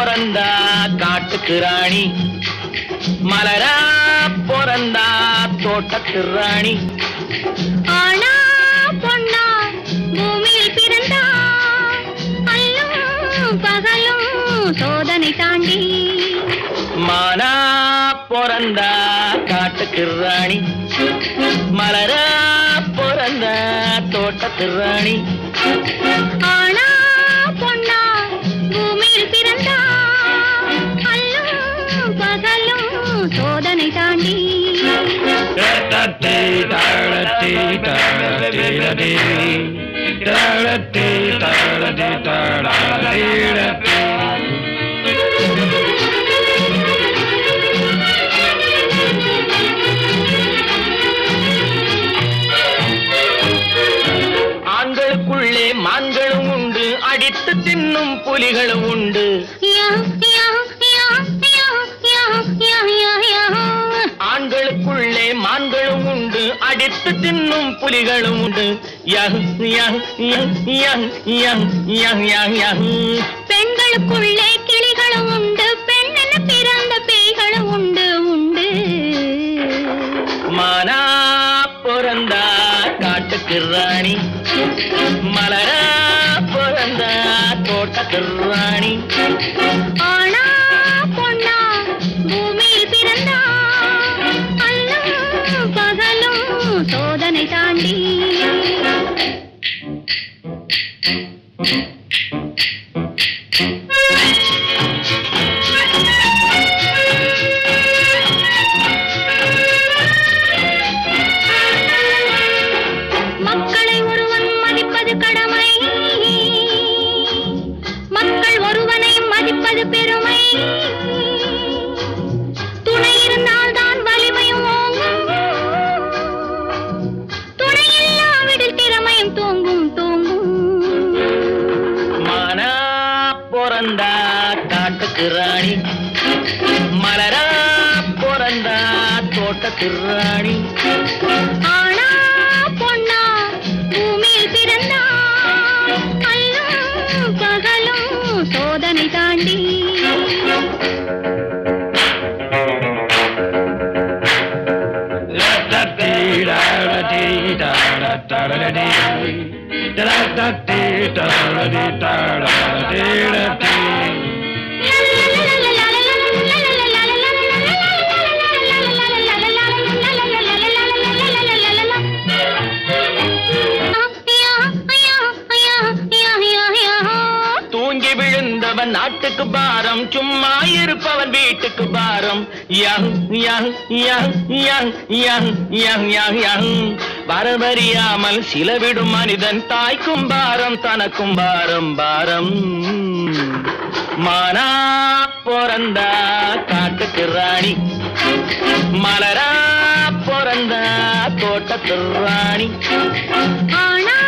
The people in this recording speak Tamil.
பொறந்தா காட்டுக்கு ராணி, மலரா பொறந்தா தோட்டத்து ராணி. ஆனா பொண்ணா பூமியில் பிறந்தா அல்லும் பகலும் சோதனை தாண்டி. மானா பொறந்தா காட்டுக்கு ராணி, மலரா பொறந்தா தோட்டத்து ராணி. ஆனா பொண்ணா பூமியில் பிறந்தா அல்லும் பகலும் சோதனை தாண்டி. ஆண்களுக்குள்ளே மான்களும் உண்டு, அடித்து தின்னும் புலிகளும் உண்டு. ஆண்களுக்குள்ளே மான்களும் உண்டு, அடித்து தின்னும் புலிகளும் உண்டு. பெண்களுக்குள்ளே கிளிகளும் உண்டு, பெண்ணென பிறந்த பேய்களும் உண்டு உண்டு. மானா பொறந்தா காட்டுக்கு ராணி, மலரா பொறந்தா தோட்டத்து ராணி. ஆனா பொண்ணா பூமியில் பிறந்தா அல்லும் பகலும் சோதனை தாண்டி. மக்களை ஒருவன் மதிப்பது கடமை, மக்கள் ஒருவனை மதிப்பது பெருமை. துணை இருந்தால் தான் வலிமையும் ஓங்கும், துணை இல்லாவிடில் திறமையும் தூங்கும் தூங்கும். மானா பொறந்தா காட்டுக்கு ராணி, மலரா பொறந்தா தோட்டத்து ராணி. ஆனா பொண்ணா பூமியில் பிறந்தா அல்லும் பகலும் சோதனை தாண்டி. தூங்கி விழுந்தவன் நாட்டுக்கு பாரம், சும்மா இருப்பவன் வீட்டுக்கு பாரம். வரவறியாமல் சிலவிடும் மனிதன், தாய்க்கும் பாரம் தனக்கும் பாரம் பாரம். மானா பொறந்தா காட்டுக்கு ராணி, மலரா பொறந்தா தோட்டத்து ராணி. ஆனா